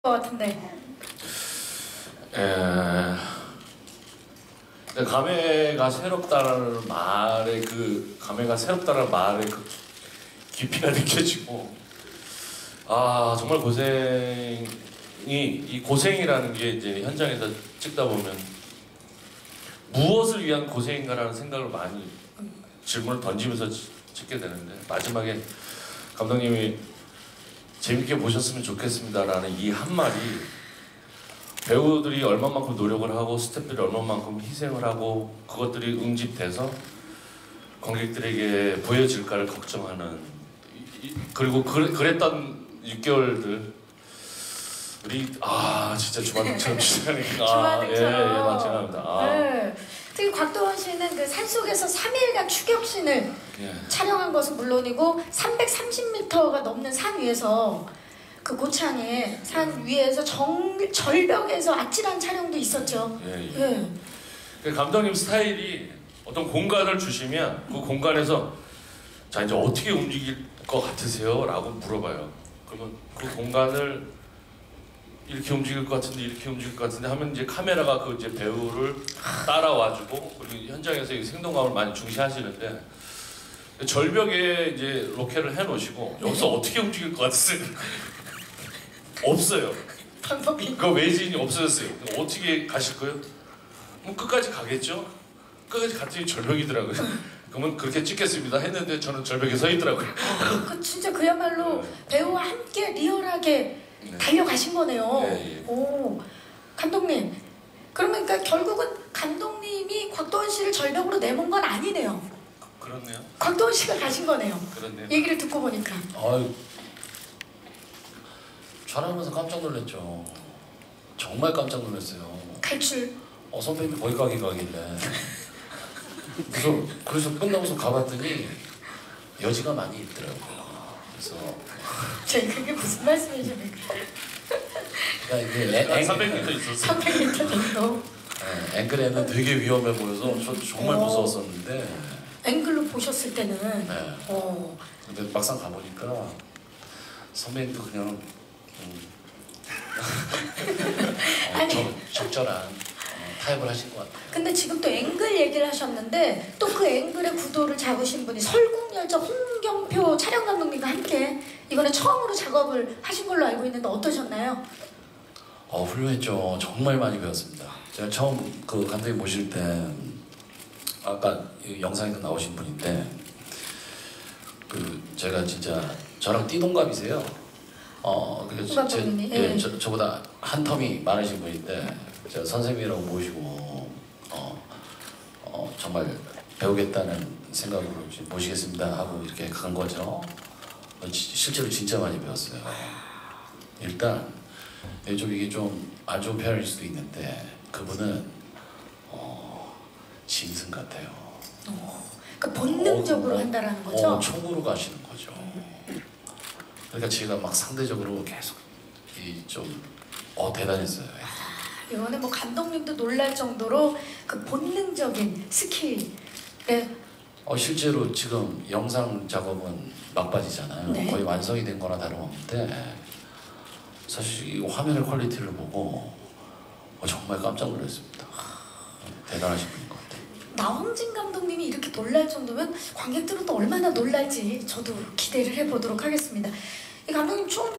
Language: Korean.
것 같은데. 감회가 새롭다라는 말의 그 깊이가 느껴지고, 정말 이 고생이라는 게 이제 현장에서 찍다 보면 무엇을 위한 고생인가라는 생각을 많이 질문을 던지면서 찍게 되는데, 마지막에 감독님이 재밌게 보셨으면 좋겠습니다라는 이 한마디, 배우들이 얼마만큼 노력을 하고 스태프들이 얼마만큼 희생을 하고 그것들이 응집돼서 관객들에게 보여질까를 걱정하는, 그리고 그랬던 6개월들 우리 진짜 주마등처럼 주마등처럼. 예, 맞습니다. 네. 특히 곽도원 씨는 그 산속에서 3일간 추격신을 촬영한 것은 물론이고 330m가 넘는 산 위에서 그 고창에 산 위에서 절벽에서 아찔한 촬영도 있었죠. 그 감독님 스타일이 어떤 공간을 주시면 그 공간에서 자 이제 어떻게 움직일 것 같으세요? 라고 물어봐요. 그러면 그 공간을 이렇게 움직일 것 같은데 이렇게 움직일 것 같은데 하면 이제 카메라가 그 이제 배우를 따라와주고, 그리고 현장에서 이 생동감을 많이 중시하시는데, 절벽에 이제 로케를 해놓으시고 여기서 어떻게 움직일 것 같으세요? 없어요. 그 외진이 없어졌어요. 어떻게 가실 거예요? 뭐 끝까지 가겠죠? 끝까지 갔더니 절벽이더라고요. 그러면 그렇게 찍겠습니다 했는데 저는 절벽에 서 있더라고요. 진짜 그야말로 배우와 함께 리얼하게 달려가신 거네요. 오, 감독님. 그러면 그러니까 결국은 감독님이 곽도원 씨를 절벽으로 내몬 건 아니네요. 그렇네요. 곽도원 씨가 가신 거네요. 그렇네요. 얘기를 듣고 보니까. 촬영하면서 깜짝 놀랐죠. 정말 깜짝 놀랐어요. 갈출. 선배님이 거기 가길래. 그래서 끝나고서 가봤더니 여지가 많이 있더라고요. 그래서 그게 무슨 말씀이십니까? 그러니까 이게 300m 있었어요. 300m 정도. 앵글에는 되게 위험해 보여서 저 정말 무서웠었는데. 앵글로 보셨을 때는. 근데 막상 가보니까 선배님도 그냥 적절한 타협을 하신 것 같아요. 근데 지금 또 앵글 얘기를 하셨는데 또 그 앵글의 구도를 잡으신 분이 설국열차 홍경표 촬영 감독님과 함께 이번에 처음으로 작업을 하신 걸로 알고 있는데 어떠셨나요? 훌륭했죠. 정말 많이 배웠습니다. 제가 처음 그 감독님 모실 때 아까 영상에도 나오신 분인데 제가 진짜 저랑 띠동갑이세요. 그래서 저보다 한 텀이 많으신 분인데 제가 선생님이라고 모시고 정말 배우겠다는 생각으로 모시겠습니다 하고 이렇게 간 거죠. 실제로 진짜 많이 배웠어요. 일단 좀 이게 좀 안 좋은 표현일 수도 있는데 그분은 짐승 같아요. 그러니까 본능적으로 한다라는 거죠? 총으로 가시는 거죠. 그러니까 제가 막 상대적으로 계속 대단했어요. 이거는 뭐 감독님도 놀랄 정도로 그 본능적인 스킬에 실제로 지금 영상 작업은 막바지잖아요. 거의 완성이 된 거나 다름없는데 사실 이 화면의 퀄리티를 보고 정말 깜짝 놀랐습니다. 대단하신 분인 것 같아요. 나홍진 감독님이 이렇게 놀랄 정도면 관객들은 또 얼마나 놀랄지 저도 기대를 해보도록 하겠습니다. 이 감독님 총